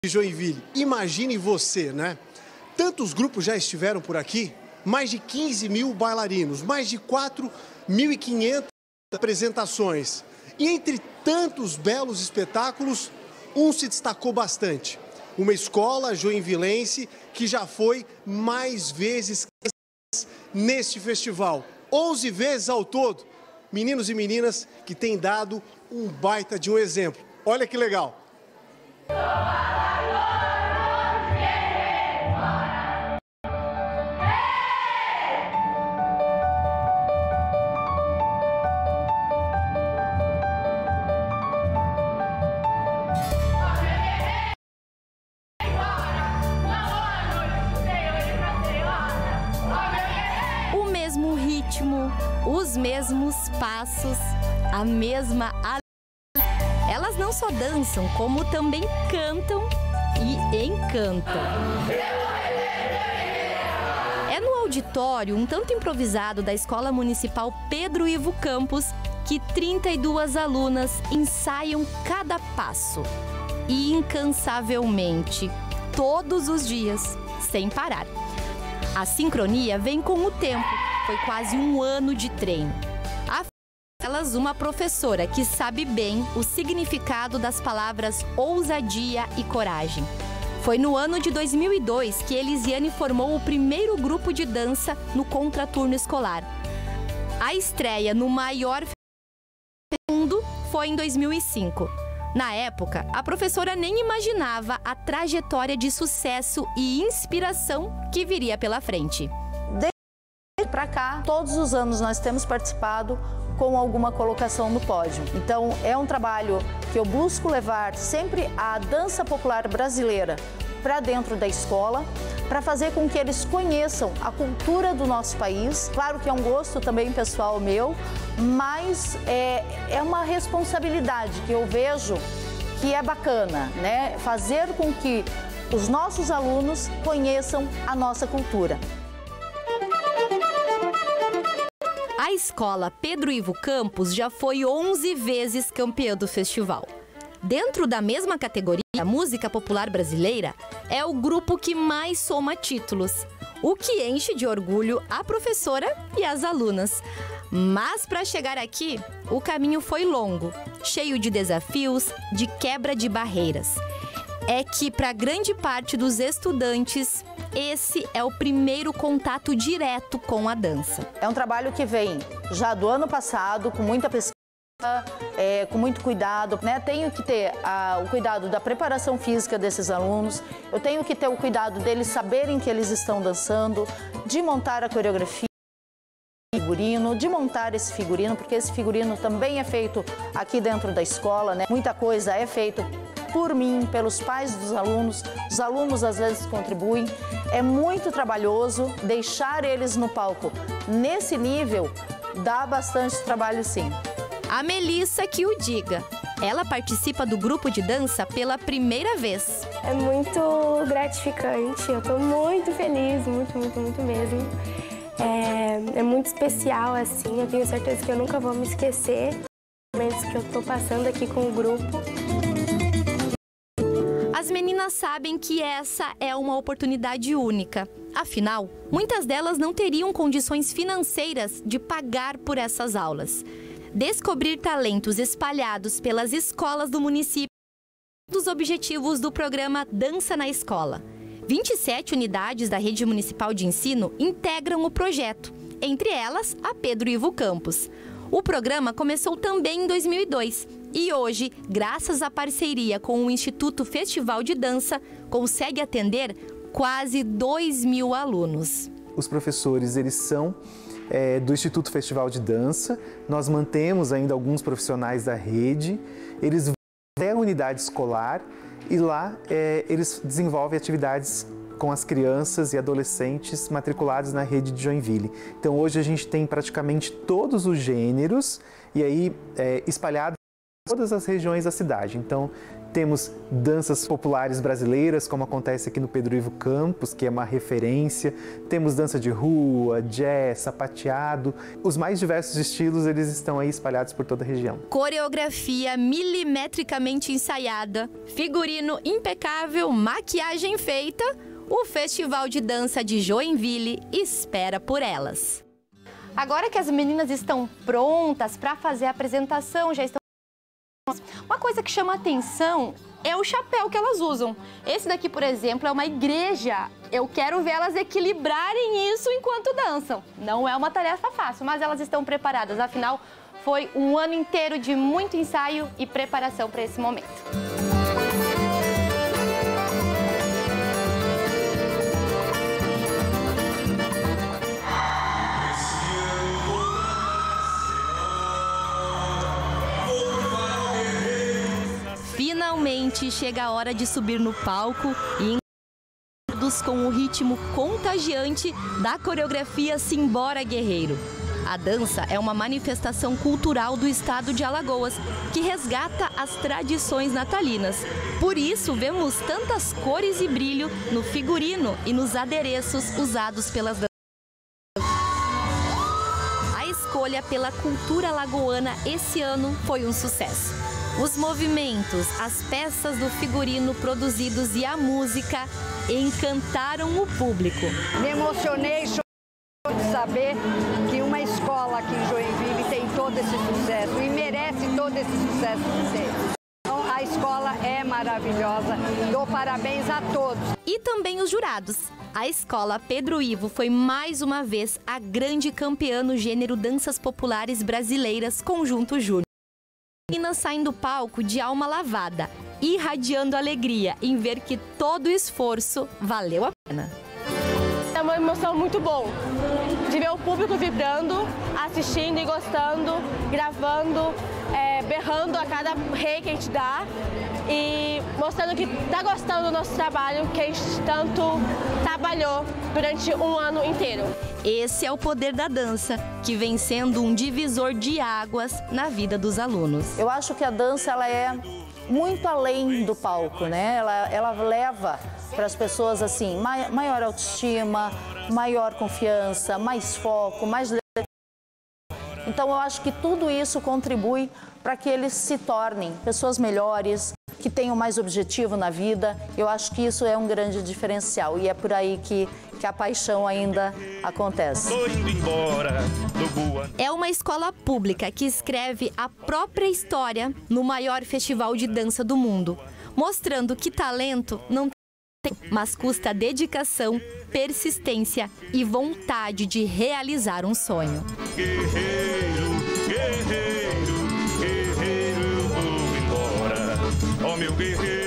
de Joinville. Imagine você, né? Tantos grupos já estiveram por aqui, mais de 15 mil bailarinos, mais de 4.500 apresentações. E entre tantos belos espetáculos, um se destacou bastante. Uma escola joinvilense que já foi mais vezes neste festival. 11 vezes ao todo. Meninos e meninas que têm dado um baita de um exemplo. Olha que legal. O mesmo ritmo, os mesmos passos, a mesma alegria. Elas não só dançam, como também cantam e encantam. É no auditório, um tanto improvisado da Escola Municipal Pedro Ivo Campos, que 32 alunas ensaiam cada passo. E incansavelmente, todos os dias, sem parar. A sincronia vem com o tempo, foi quase um ano de treino. Elas uma professora que sabe bem o significado das palavras ousadia e coragem. Foi no ano de 2002 que Elisiane formou o primeiro grupo de dança no contraturno escolar. A estreia no maior do mundo foi em 2005. Na época, a professora nem imaginava a trajetória de sucesso e inspiração que viria pela frente. Desde para cá, todos os anos nós temos participado com alguma colocação no pódio. Então, é um trabalho que eu busco levar sempre a dança popular brasileira para dentro da escola, para fazer com que eles conheçam a cultura do nosso país. Claro que é um gosto também pessoal meu, mas é uma responsabilidade que eu vejo que é bacana, né? Fazer com que os nossos alunos conheçam a nossa cultura. A escola Pedro Ivo Campos já foi 11 vezes campeã do festival. Dentro da mesma categoria, a música popular brasileira é o grupo que mais soma títulos, o que enche de orgulho a professora e as alunas. Mas para chegar aqui, o caminho foi longo, cheio de desafios, de quebra de barreiras. É que para grande parte dos estudantes, esse é o primeiro contato direto com a dança. É um trabalho que vem já do ano passado, com muita pesquisa, com muito cuidado, né? Tenho que ter o cuidado da preparação física desses alunos, eu tenho que ter o cuidado deles saberem que eles estão dançando, de montar a coreografia, figurino, de montar esse figurino, porque esse figurino também é feito aqui dentro da escola, né? Muita coisa é feito por mim, pelos pais dos alunos, os alunos às vezes contribuem. É muito trabalhoso deixar eles no palco nesse nível, dá bastante trabalho sim. A Melissa que o diga. Ela participa do grupo de dança pela primeira vez. É muito gratificante, eu estou muito feliz, muito mesmo. É muito especial, assim, eu tenho certeza que eu nunca vou me esquecer dos momentos que eu estou passando aqui com o grupo. As meninas sabem que essa é uma oportunidade única. Afinal, muitas delas não teriam condições financeiras de pagar por essas aulas. Descobrir talentos espalhados pelas escolas do município é um dos objetivos do programa Dança na Escola. 27 unidades da Rede Municipal de Ensino integram o projeto, entre elas a Pedro Ivo Campos. O programa começou também em 2002 e hoje, graças à parceria com o Instituto Festival de Dança, consegue atender quase 2.000 alunos. Os professores, eles são do Instituto Festival de Dança, nós mantemos ainda alguns profissionais da rede, eles vão até a unidade escolar e lá eles desenvolvem atividades com as crianças e adolescentes matriculados na rede de Joinville. Então hoje a gente tem praticamente todos os gêneros e aí espalhados todas as regiões da cidade. Então, temos danças populares brasileiras, como acontece aqui no Pedro Ivo Campos, que é uma referência. Temos dança de rua, jazz, sapateado. Os mais diversos estilos, eles estão aí espalhados por toda a região. Coreografia milimetricamente ensaiada, figurino impecável, maquiagem feita. O Festival de Dança de Joinville espera por elas. Agora que as meninas estão prontas para fazer a apresentação, já estão... Uma coisa que chama atenção é o chapéu que elas usam. Esse daqui, por exemplo, é uma igreja. Eu quero ver elas equilibrarem isso enquanto dançam. Não é uma tarefa fácil, mas elas estão preparadas. Afinal, foi um ano inteiro de muito ensaio e preparação para esse momento. Finalmente chega a hora de subir no palco e todos com o ritmo contagiante da coreografia Simbora Guerreiro. A dança é uma manifestação cultural do estado de Alagoas, que resgata as tradições natalinas. Por isso, vemos tantas cores e brilho no figurino e nos adereços usados pelas danças. A escolha pela cultura alagoana esse ano foi um sucesso. Os movimentos, as peças do figurino produzidos e a música encantaram o público. Me emocionei de saber que uma escola aqui em Joinville tem todo esse sucesso e merece todo esse sucesso que tem. Então, a escola é maravilhosa. Dou parabéns a todos. E também os jurados. A escola Pedro Ivo foi mais uma vez a grande campeã no gênero Danças Populares Brasileiras Conjunto Júnior. Meninas saem do palco de alma lavada, irradiando alegria em ver que todo o esforço valeu a pena. É uma emoção muito boa de ver o público vibrando, assistindo e gostando, gravando, berrando a cada rei que a gente dá e mostrando que está gostando do nosso trabalho, que a gente tanto trabalhou durante um ano inteiro. Esse é o poder da dança, que vem sendo um divisor de águas na vida dos alunos. Eu acho que a dança ela é muito além do palco, né? Ela leva para as pessoas assim maior autoestima, maior confiança, mais foco, mais... Então eu acho que tudo isso contribui para que eles se tornem pessoas melhores, que tenham mais objetivo na vida. Eu acho que isso é um grande diferencial e é por aí que a paixão ainda acontece. É uma escola pública que escreve a própria história no maior festival de dança do mundo, mostrando que talento não tem, mas custa dedicação, persistência e vontade de realizar um sonho. Guerreiro, guerreiro, guerreiro, eu vou embora, ó meu guerreiro.